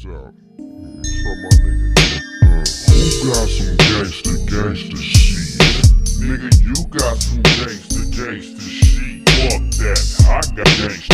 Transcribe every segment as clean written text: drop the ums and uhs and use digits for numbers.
this out. What's up, my nigga? Who got some gangsta shit? Nigga, you got some gangsta shit. Fuck that, I got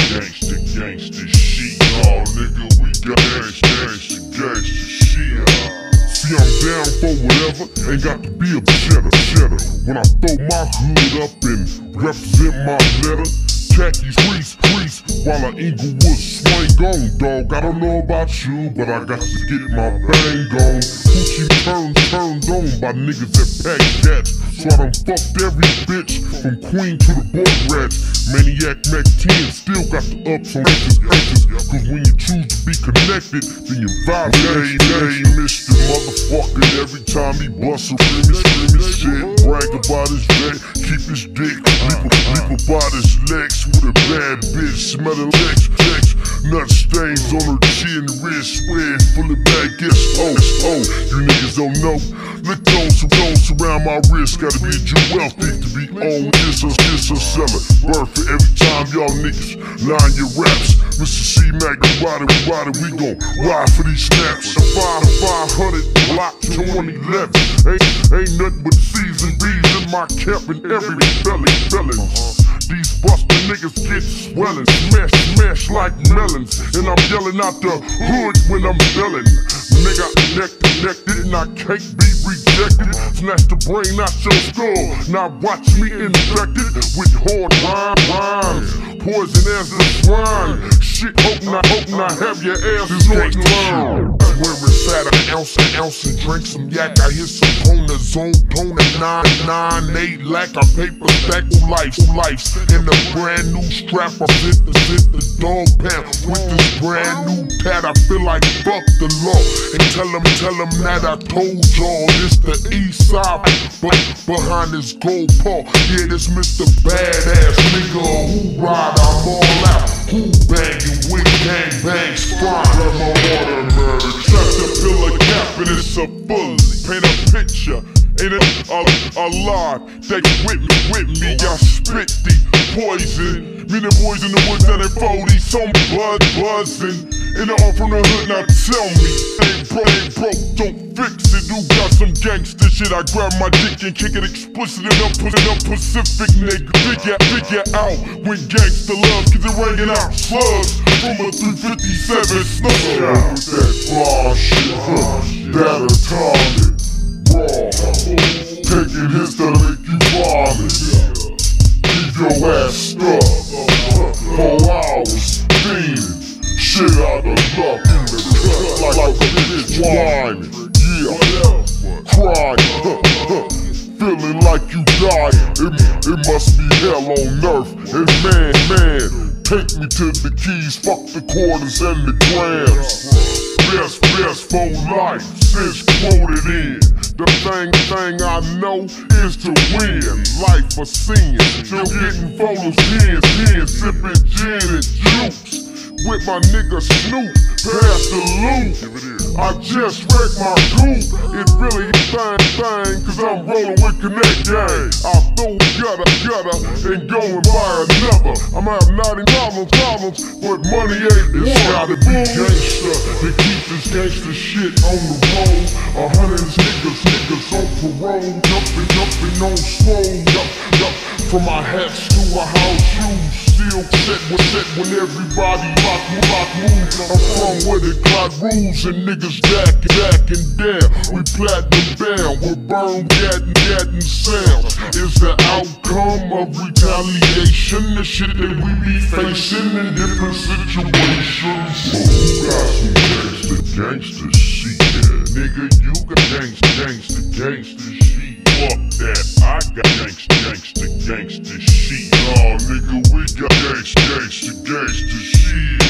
gangsta shit. Oh, nigga, we got gangsta shit. See, I'm down for whatever, ain't got to be a cheddar. When I throw my hood up and represent my letter, khakis crease, while an Inglewood swing on, dog. I don't know about you, but I got to get my bang on. Hoochie turned on by niggas that pack cats. So I done fucked every bitch, from queen to the boy rats. Maniac Mac 10 still got the ups on edges. Cause when you choose to be connected, then you violate. Hey, Mr. Motherfucker, every time he busts a screaming shit. Brag about his vet, keep his dick, leap about his legs with a bad bitch, smelling legs, nut stains on her chin, wrist, sweat full of bad guess. Oh, you niggas don't know. Look those around my wrist, gotta be a jewel thief to be on this or seller. Bird for every time y'all niggas line your raps. Mr. C Mac, we gon' ride for these snaps. 500 block 2011. Ain't nothing but C's and B's in my camp and every felons. These bustin' niggas get swellin', smash like melons. And I'm yelling out the hood when I'm yellin'. Nigga, connected and I can't be rejected. Snatch the brain out your skull, now watch me infected with hard rhymes. Poison as the swine. Shit, hope not have your ass joint line. Where it's at an ounce and drink some yak. I hit some Kona zone, Kona 998 lack. I paper stack life. In a brand new strap, I fit the dog pound with this brand new tat. I feel like fuck the law and tell them that I told y'all this the east side, but behind this gold paw, yeah, this Mr. Badass nigga who ride, I'm all out. Who banging with gang spine? Grab my automatic, trap the pillar cap and it's a bully. Paint a picture, ain't it a lie? They with me, I spit the poison. Me and the boys in the woods and they 40, some blood buzzing. In the off from the hood, now tell me, ain't broke, don't fix it. You got some gangsta shit. I grab my dick and kick it explicit in up Pacific, nigga. Figure out when gangsta love, cause it ringing out slugs from a 357 snug. With that fly shit, that'll target raw. Taking hits that make you vomit. Keep your ass stuck 4 hours, fiending. Shit out of luck in the cut like a bitch whining. Yeah, crying, feeling like you dying. It must be hell on earth. And man, take me to the keys, fuck the quarters and the grams. Best for life, since quoted in. The thing I know is to win. Life for sin, still getting photos, pins, sipping gin and juice. With my nigga Snoop, pass the loot. I just wrecked my coupe. It really thing, cause I'm rolling with Connect Gang. I throw gutter, and go and buy another. I'm have 90 problems, but money ain't one. It's gotta be gangsta to keep this gangsta shit on the road. 100 niggas on parole, jumping on slow. From my hats to a house shoes, still set when everybody rock moves. I'm from where the clock rules and niggas jacking down. We platinum bound, we're burned, gatting sounds. Is the outcome of retaliation, the shit that we be facing in different situations. Who got some gangsta shit? Yeah. Nigga, you got gangsta shit. Fuck that, I got gangsta shit. Oh, nigga, we got gangsta shit.